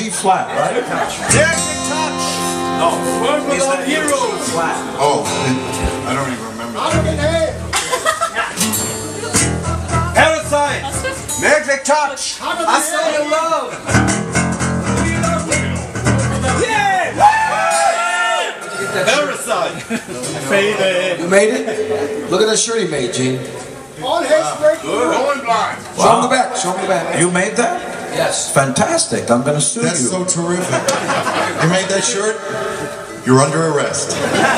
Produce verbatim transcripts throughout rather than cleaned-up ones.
flat, right? Electric touch. No. World without heroes. Flat. Oh, I don't even remember. Parasite. Magic touch. I saw your love. Parasite. You made it? Look at that shirt he made, Gene. On his break. Going blind. Show him the back. Show him the back. You made that? Yes. Fantastic. I'm going to sue That's you. so terrific. You made that shirt? You're under arrest.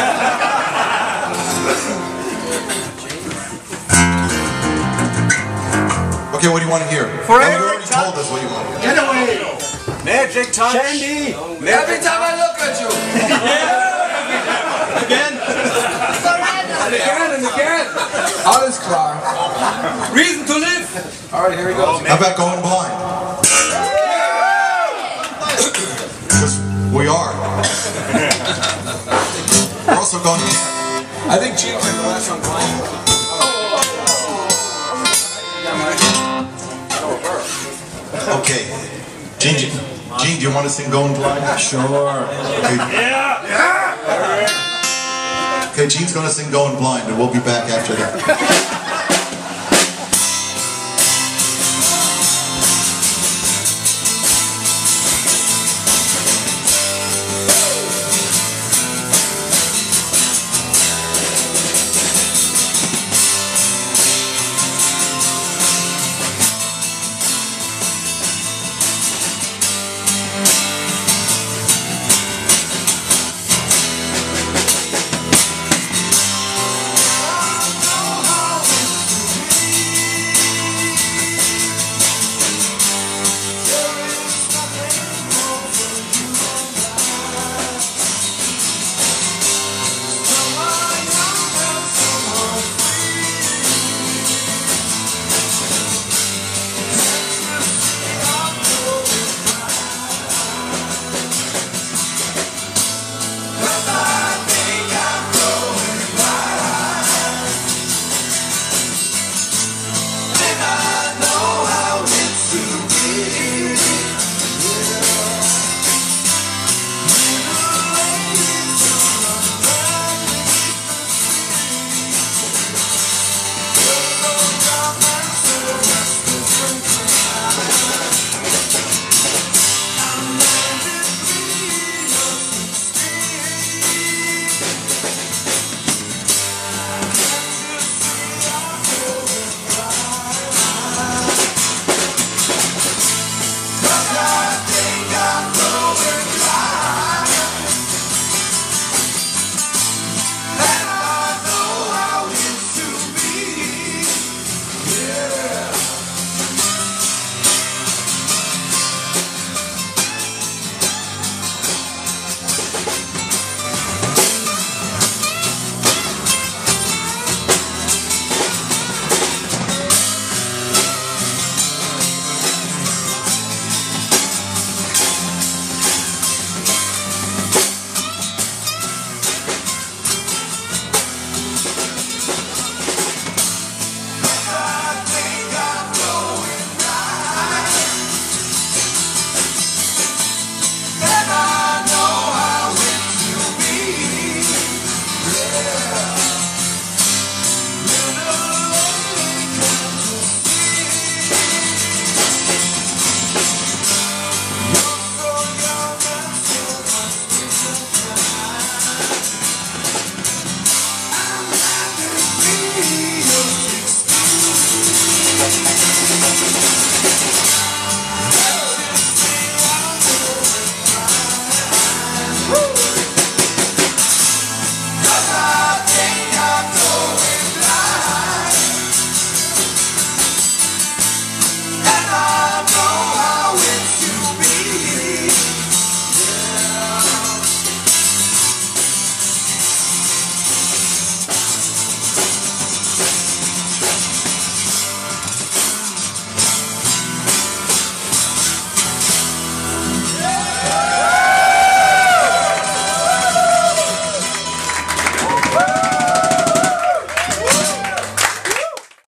Okay, what do you want to hear? Forever You already touch. told us what you want to hear. Get away. Magic touch. Candy. Every time I look at you. Again. And again and again. Alles klar. Reason to live. All right, here he goes. How about going blind? Because we are. We're also going blind. I think Gene played the last one blind. Okay. Gene, Gene, Gene, do you want to sing Going Blind? Sure. Okay. Yeah. Yeah. Okay, Gene's going to sing Going Blind, and we'll be back after that.